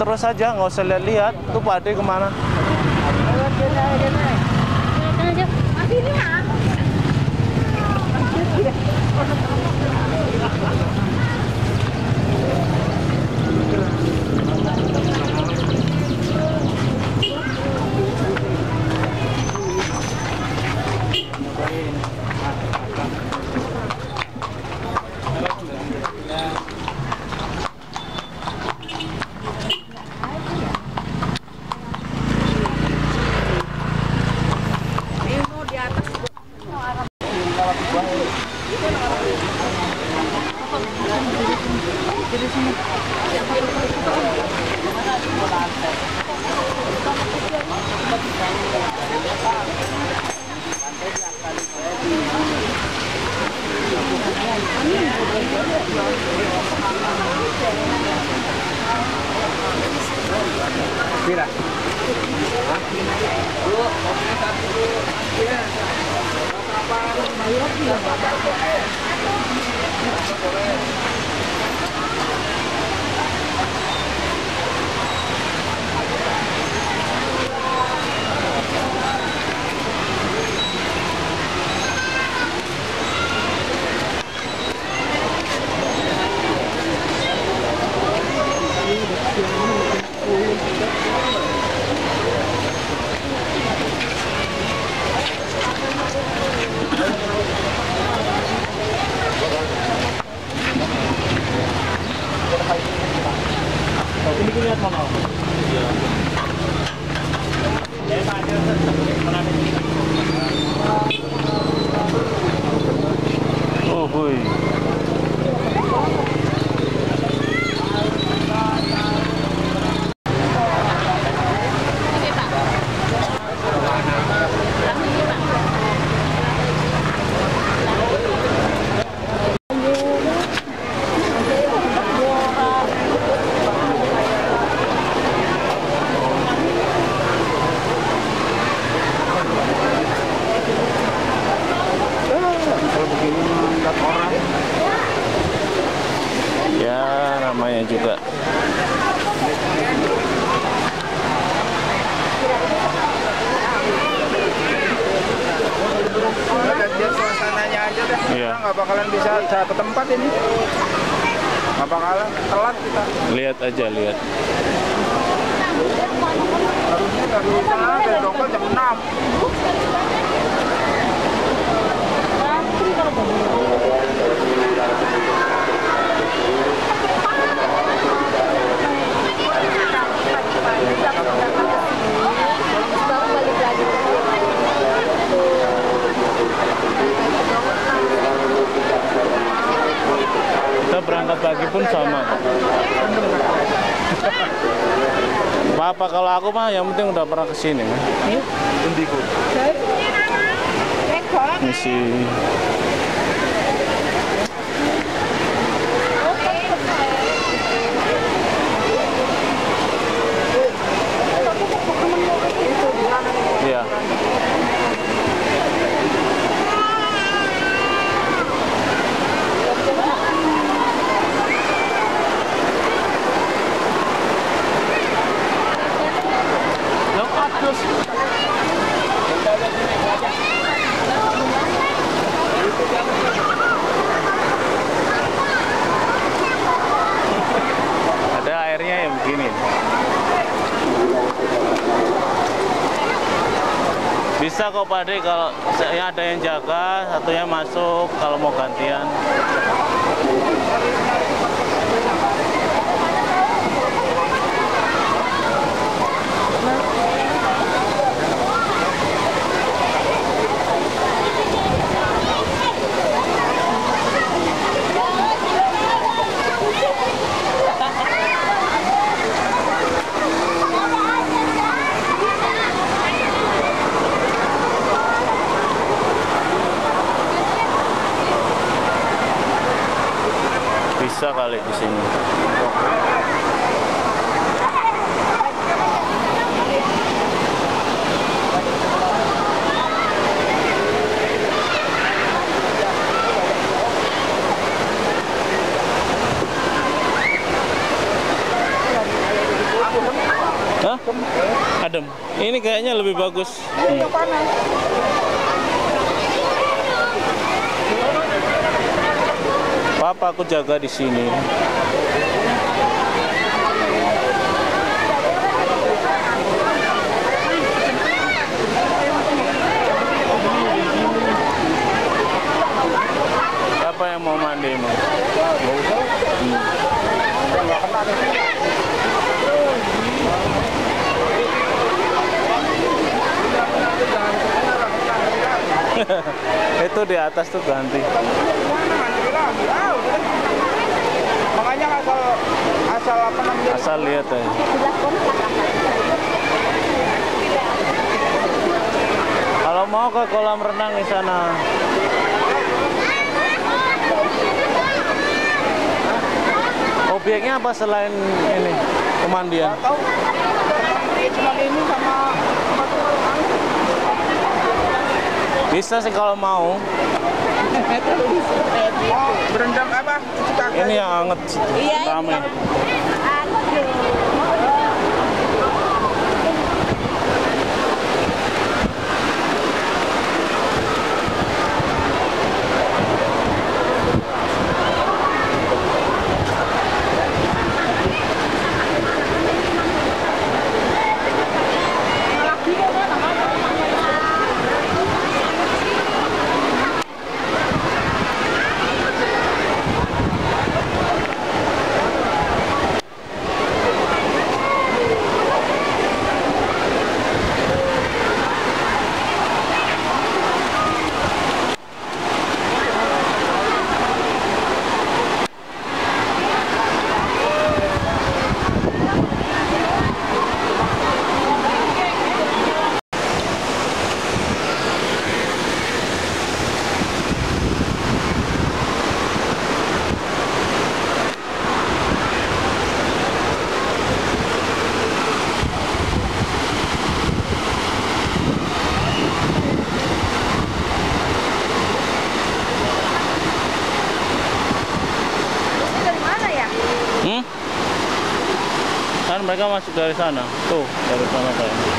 terus aja, nggak usah lihat-lihat. Tuh Pak Ade kemana? Oh boy. Ya namanya juga. Biar suasananya aja deh. Iya. Kita nggak bakalan bisa satu tempat ini. Nggak bakalan telat kita. Lihat aja, lihat. Harusnya dari sana dari Dongkol jam 6. Kita berangkat pagi pun sama. Apa kalau aku mah yang penting udah pernah kesini mah. Indigo. Misi. Iya. Ada airnya yang begini. Bisa kok Pak Ade, kalau saya ada yang jaga, satunya masuk kalau mau gantian. Bisa kali. Ini kayaknya lebih bagus. Ini nggak panas. Papa aku jaga di sini. Siapa yang mau mandi emang? Nggak kena nih. Itu di atas tuh ganti. Makanya asal apa namanya? Asal lihat aja. Kalau mau ke kolam renang di sana. Obyeknya apa selain ini pemandian? Nggak tahu. Cuma ini sama Bisa sih kalau mau. oh, berendam apa? Cuci kaki. Ini yang anget, ramai. Kan mereka masuk dari sana, tuh dari sana kayaknya.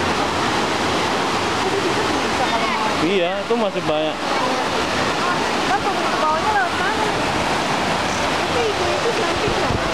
Iya, itu masih banyak. Kan bawahnya lewat mana? Itu cantik kan?